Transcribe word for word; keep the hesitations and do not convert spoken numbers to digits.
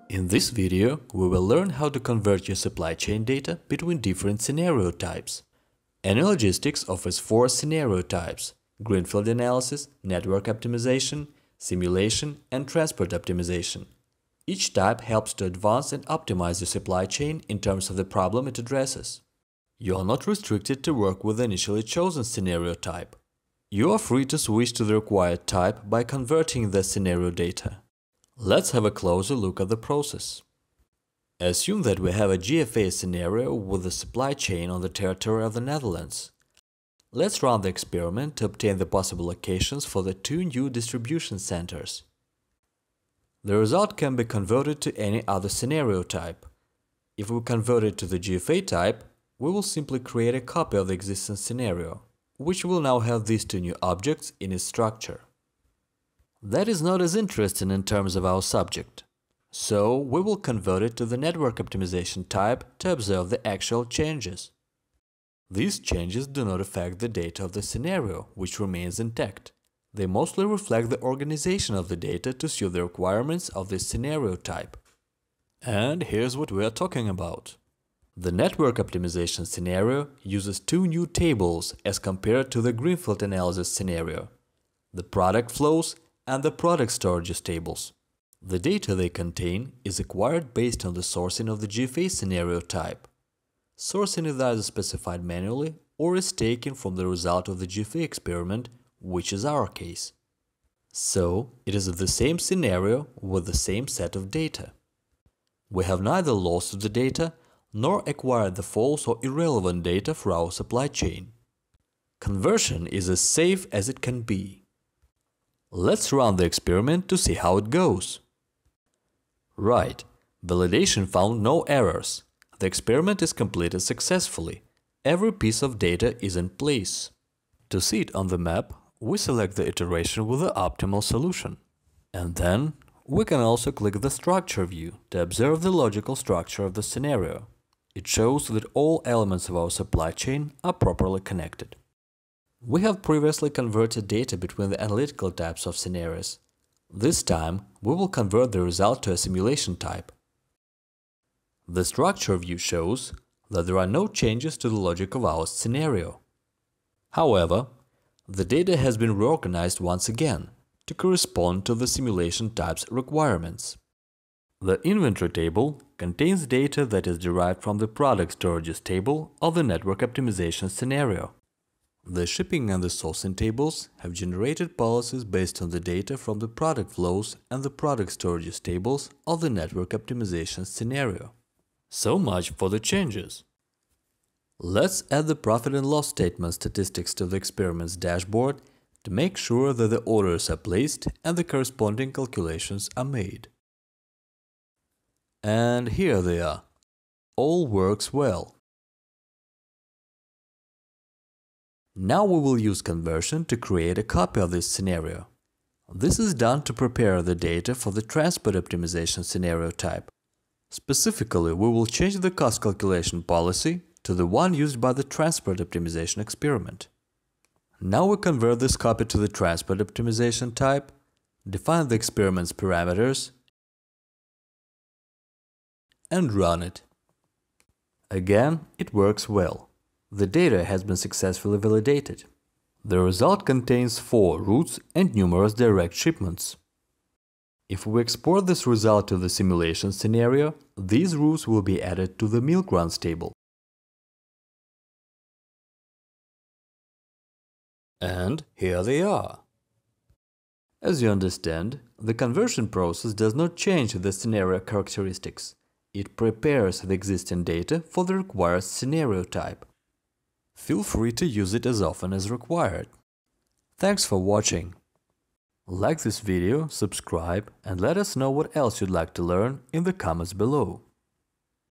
In this video, we will learn how to convert your supply chain data between different scenario types. anyLogistix offers four scenario types: greenfield analysis, network optimization, simulation, and transport optimization. Each type helps to advance and optimize your supply chain in terms of the problem it addresses. You are not restricted to work with the initially chosen scenario type. You are free to switch to the required type by converting the scenario data. Let's have a closer look at the process. Assume that we have a G F A scenario with a supply chain on the territory of the Netherlands. Let's run the experiment to obtain the possible locations for the two new distribution centers. The result can be converted to any other scenario type. If we convert it to the G F A type, we will simply create a copy of the existing scenario, which will now have these two new objects in its structure. That is not as interesting in terms of our subject, so we will convert it to the network optimization type to observe the actual changes. These changes do not affect the data of the scenario, which remains intact. They mostly reflect the organization of the data to suit the requirements of this scenario type. And here's what we are talking about. The network optimization scenario uses two new tables as compared to the greenfield analysis scenario: the product flows and the product storages tables. The data they contain is acquired based on the sourcing of the G F A scenario type. Sourcing is either specified manually or is taken from the result of the G F A experiment, which is our case. So, it is the same scenario with the same set of data. We have neither lost the data nor acquired the false or irrelevant data for our supply chain. Conversion is as safe as it can be. Let's run the experiment to see how it goes. Right, validation found no errors. The experiment is completed successfully. Every piece of data is in place. To see it on the map, we select the iteration with the optimal solution. And then, we can also click the structure view to observe the logical structure of the scenario. It shows that all elements of our supply chain are properly connected. We have previously converted data between the analytical types of scenarios. This time, we will convert the result to a simulation type. The structure view shows that there are no changes to the logic of our scenario. However, the data has been reorganized once again to correspond to the simulation type's requirements. The inventory table contains data that is derived from the product storages table of the network optimization scenario. The shipping and the sourcing tables have generated policies based on the data from the product flows and the product storages tables of the network optimization scenario. So much for the changes. Let's add the profit and loss statement statistics to the experiment's dashboard to make sure that the orders are placed and the corresponding calculations are made. And here they are. All works well. Now we will use conversion to create a copy of this scenario. This is done to prepare the data for the transport optimization scenario type. Specifically, we will change the cost calculation policy to the one used by the transport optimization experiment. Now we convert this copy to the transport optimization type, define the experiment's parameters, and run it. Again, it works well. The data has been successfully validated. The result contains four routes and numerous direct shipments. If we export this result to the simulation scenario, these routes will be added to the milk runs table. And here they are. As you understand, the conversion process does not change the scenario characteristics. It prepares the existing data for the required scenario type. Feel free to use it as often as required. Thanks for watching. Like this video, subscribe, and let us know what else you'd like to learn in the comments below.